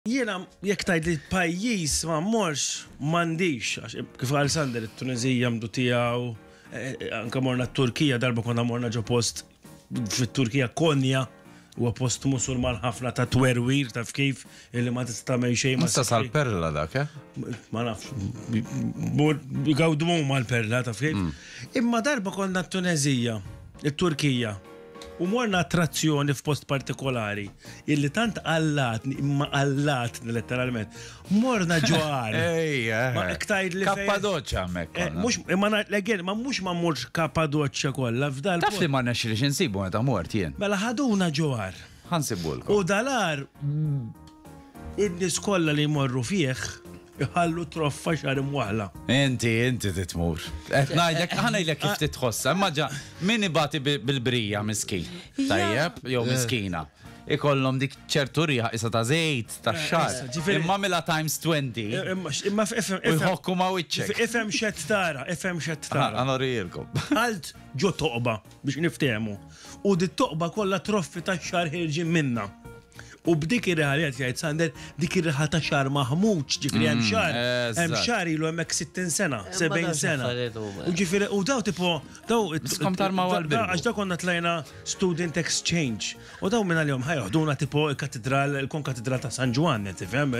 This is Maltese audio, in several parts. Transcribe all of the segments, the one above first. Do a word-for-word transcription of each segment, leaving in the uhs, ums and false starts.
Jiena jekk tgħid li pajjiż ma mmorx m'għandix għax kif qal Sander it-Tunizija mdu tiegħu, anke morna t-Turkija darba konna morna ġo post fit-Turkija Konja huwa post musulman ħafna ta' twerwir taf kif illi ma tista' tagħmel xejn ma. Issa sal-perla dak, eh? Ma nafx. Gawdmu mal-perla taf kif. Imma darba konna t-Tunezija, it-Turkija. U morna attrazzjoni f'post partikolari, illi tant allatni, imma allatni letteralment. Morna ġoar. Ejja. Ma iktajd li Kappadoċċa hemmhekk. Mux, imma leggen, ma mux ma mmurx Kappadoċċa kollha f'dal. Taf li ma nexxilix insibu meta mort jien. Mela ħaduna ġoar. Ħansibulkom. U dalar in-nies kollha li jmorru fih jħallu troffa xar imwaħla. Inti, inti titmur. Ngħidlek ħanajdlek kif titħossa, imma ġa min ibati bil-brija miskin. Tajjeb, jew miskina. Ikollhom dik ċertu riħa isa ta' żejt ta' xar. Imma mela times twenty. Imma f'ifhem jħokku ma' wiċċek. Ifhem x'qed tara, ifhem x'qed tara. Ħanorijilkom. Għalt ġo toqba biex niftehmu. U di toqba kollha troffi ta' xar ħirġin minna. U b'dik ir-riħa li qed jgħid Sander, dik ir-riħa ta' xar maħmud, ġifieri hemm xar, hemm xar ilu hemmhekk sittin sena, sebgħin sena. U ġifieri u daw tipo daw Iskom tarmaw għall-birru. għax daw konna tlajna student exchange. U daw minn għalihom ħajħduna tipo il-katedral, il-konkatedral ta' San Ġwan, tifhem?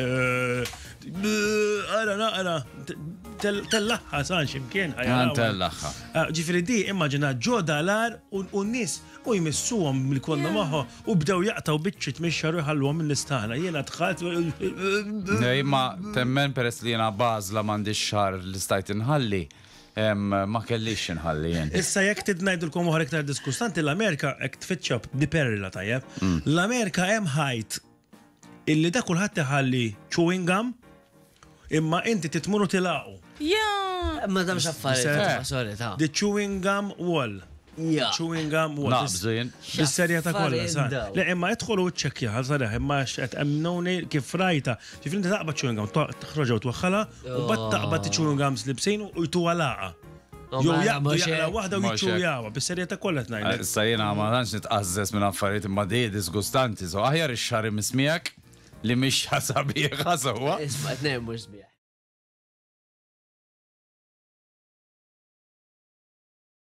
Ara naqra tellaħħa san x'imkien ħajja. Tellaħħa. Ġifieri di immaġina ġo dalar u n-nies u jmissuhom mill-konna magħha u bdew jaqtaw biċċiet mix-xar ħalluhom mill-istana. Jiena dħalt. Imma temmen peress li jiena bażla m'għandix xar li stajt inħalli, ma kellix inħalli jien. Issa jekk tidnajdulkom oħra iktar diskussanti l-Amerika hekk tfittxa diperla tajjeb. L-Amerika hemm ħajt illi dak kulħadd iħalli chewing gum imma inti titmuru tilaqu. Ja, ma damx affarijiet sorry ta'. The chewing gum wall. Ja. Chewing gum wall. Naqbżu jien. Bis-serja ta' kollha sa. Le imma idħolu ċekkja ħal sareħ imma x'qed emmnuni kif rajta. Ġifieri inti taqbad chewing gum, toħroġ u twaħħalha u bad taqbad chewing gums li bsejn u jtuha laqa. Jew jaqbdu jaqla waħda u jiċċujawha bis-serja ta' kollha tnajn. Issa jiena ma tantx nitqażżes minn affarijiet imma di disgustanti, so aħjar ix-xar mismiegħek li mhix ħasabiħ ħasawha. Isma' tnejn mhux sbieħ.